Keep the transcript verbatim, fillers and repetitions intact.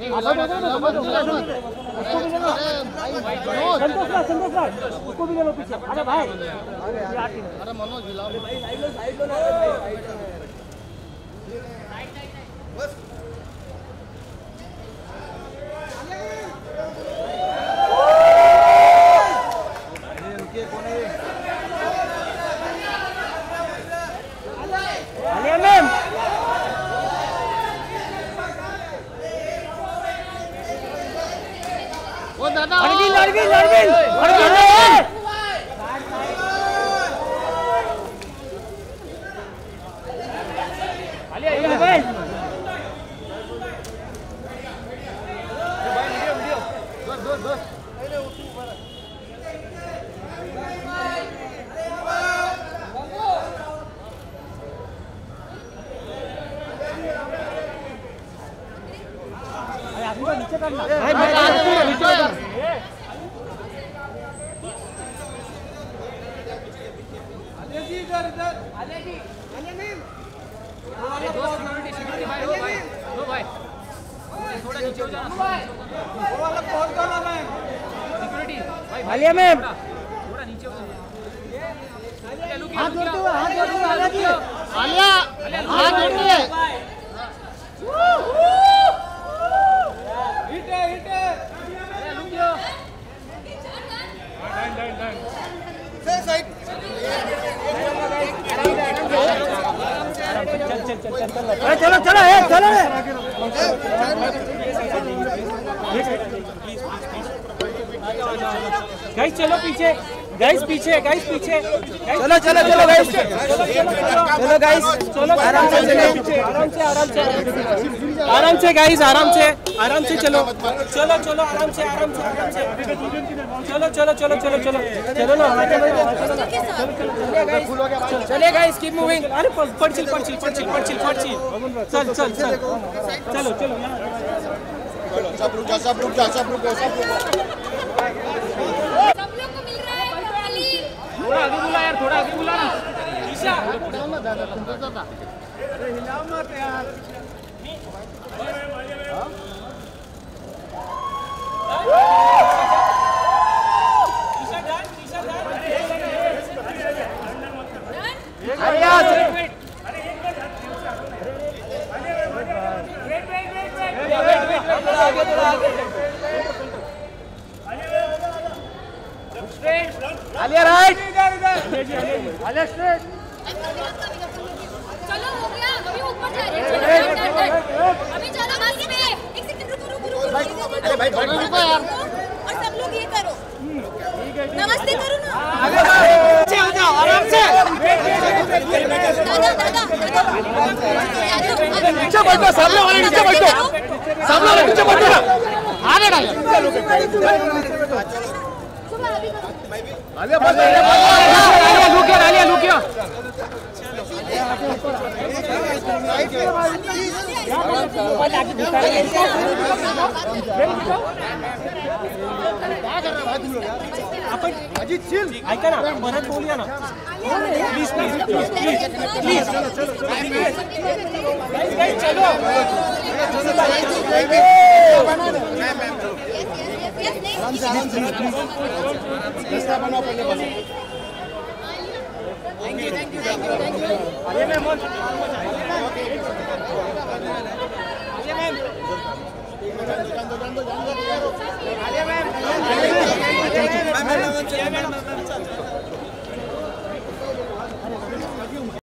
उसको भी ले लो पीछे। अरे भाई अरे मनोज हिलाओ भाई, साइड लो साइड लो ना। वो दादा लड़गी लड़गी लड़गी लड़गी अली अली भाई वीडियो वीडियो बस बस बस पहले उठ ऊपर नीचे करना भाई भाई नीचे कर आले जी इधर इधर आले जी आले मीम अरे दो सिक्योरिटी सिक्योरिटी भाई हो भाई लो भाई थोड़ा नीचे हो जाना भाई वो वाला बहुत करना मैं सिक्योरिटी भाई आलिया मैम थोड़ा नीचे हो जाना हाथ जोड़ते हुए हाथ जोड़ते हुए आलिया जी आलिया हाथ जोड़ते हुए हिटे हिटे अरे लुकियो डाइन डाइन डाइन से साइड चल चल चल चल अरे चलो चलो ए चलो गाइस चलो पीछे गाइस पीछे गाइस पीछे चलो चलो चलो गाइस चलो गाइस चलो आराम से चलो आराम से आराम से आराम से गाइस आराम से आराम से चलो चलो चलो आराम से आराम से आराम से चलो चलो चलो चलो चलो चलो ना चले गाइस कीप मूविंग अरे पड़चिल पड़चिल पड़चिल पड़चिल पड़चिल चल चल चल चलो चलो सब रुक जा सब रुक जा सब रुको सब रुको थोड़ा आगे बुला यार थोड़ा आगे बुला ना ईशा अरे हिलाओ मत यार ईशा डन ईशा डन अरे यार अरे एक minute wait wait wait wait wait आगे थोड़ा आगे आलिया राइट आलिया स्ट्रेट चलो हो गया अभी ऊपर जा रहे हैं अभी चलो बस में एक सेकंड रुको रुको रुको अरे भाई थोड़ा रुको यार और सब लोग ये करो नमस्ते करो ना आगे पीछे हो जाओ आराम से दादा दादा नीचे बैठो सामने वाले नीचे बैठो सामने वाले नीचे बैठो आगे ना आलिया बस आलिया लुकियो आलिया लुकियो आपण अजित चिल ऐका ना परत बोलूया ना प्लीज प्लीज प्लीज प्लीज चलो चलो गाइस चलो रास्ता बनाओ पहले बनो thank you thank you thank you thank you Alia ma'am Alia ma'am जान दो जान दो जान दो आलिया मैम